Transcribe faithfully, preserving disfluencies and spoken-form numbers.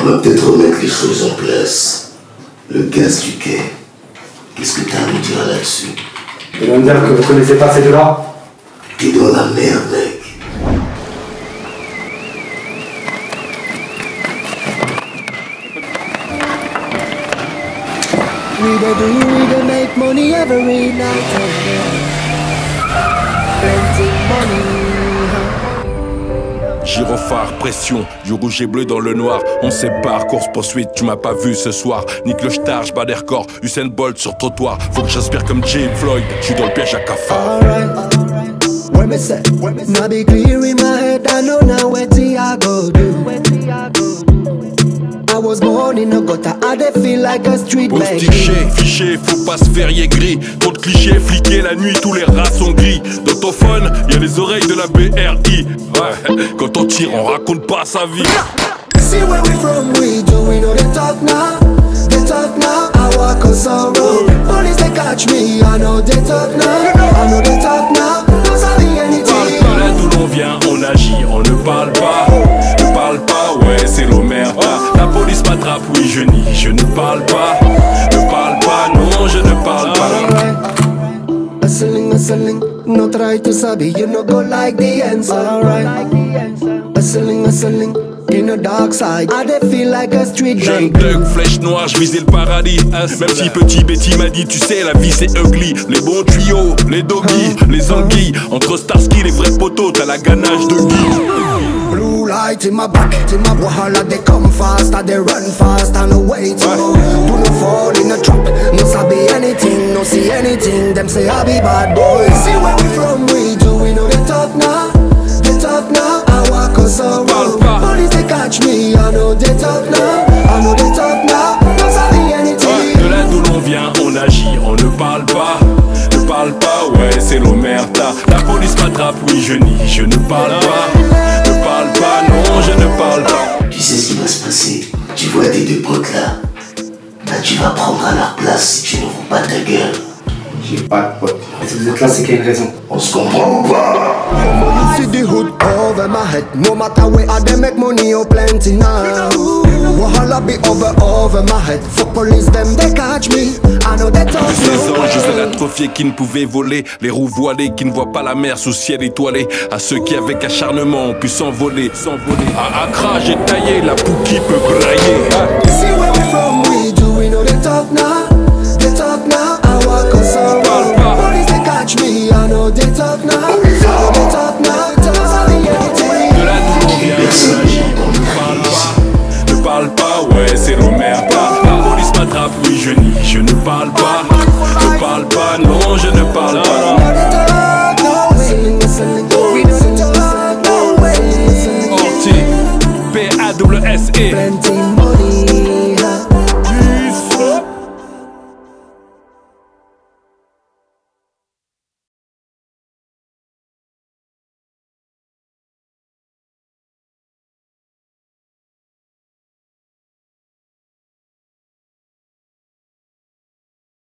On va peut-être remettre les choses en place. Le gaz du quai. Qu'est-ce que t'as à nous dire là-dessus? Tu vas me dire que vous connaissez pas ces deux-là? T'es dans la merde, mec. We dey do, we dey make money every night. Plenty money. Gyrophare, pression, du rouge et bleu dans le noir. On sépare, course poursuite, tu m'as pas vu ce soir. Nique le star, j'bats des records, Usain Bolt sur trottoir. Faut que j'inspire comme Jay Floyd, j'suis dans le piège à cafard. Alright, when me say, now be clear in my head, I know now where I go do. I was born in a gutter, I dey feel like a street man. Postiché, fiché, faut pas se faire gris. Trop de clichés, fliqués, la nuit, tous les rats sont gris. Dans ton phone, y'a les oreilles de la B R I. Ouais, quand on tire, on raconte pas sa vie. See where we from, we do, we know they talk now. They talk now, I walk on sorrow. Police they catch me, I know they talk now. I know they talk now, don't say anything. Parle pas là d'où l'on vient, on agit, on ne parle pas. Ne parle pas, ouais, c'est l'omerta. La police m'attrape, oui, je nie, je ne parle pas. Ne parle pas, non, je ne parle pas. Hustling, hustling, no try to sabi, you no go like the answer. Alright, hustling, hustling, in the dark side, I dey feel like a street Jeune gang. thug, flèche noire, je visais le paradis. Même si petit Betty m'a dit, tu sais, la vie c'est ugly. Les bons tuyaux, les doggies, les anguilles. Entre Starsky, les vrais poteaux, t'as la ganache de Guy. Blue light in my back, in my wahala, they come fast, they run fast, and no way to go. Do not fall in a trap, no sabi anything, no see anything, them say I be bad boy. See where we from, we do, we know they talk now, they talk now, I walk on sorrow. Police they catch me, I know they talk now, I know they talk now, no sabi anything. De là d'où l'on vient, on agit, on ne parle pas. Ne parle pas, ouais, c'est l'omerta. La police m'attrape, oui, je nie, je ne parle pas. Ne parle pas, non, je ne parle pas. Tu sais ce qui va se passer? Tu vois tes deux potes là? Bah tu vas prendre à leur place si tu n'ouvres pas ta gueule. J'ai pas de pote. Si vous êtes là, c'est qu'il y a une raison. On se comprend ou pas? See the hood over my head, no matter where I dey make money or plenty now. Wahala be over over my head, fuck police them they catch me, I know they talk. De seize ans, je faisais l'atrophié qui ne pouvait voler. Les roues voilées qui ne voient pas la mer sous ciel étoilé. À ceux qui avec acharnement ont pu s'envoler, s'envoler. À Accra, j'ai taillé, la poux qui peut brailler. See where we from, we do, we know they talk now. They talk now, I walk on sorrow. Police they catch me, I know they talk now. I know they talk now, don't say anything. De là d'où l'on vient, on agit, on ne parle pas. Ne parle pas, ouais, c'est l'omerta. La police m'attrape, oui, je nie, je ne parle pas. Ne parle pas, non, je ne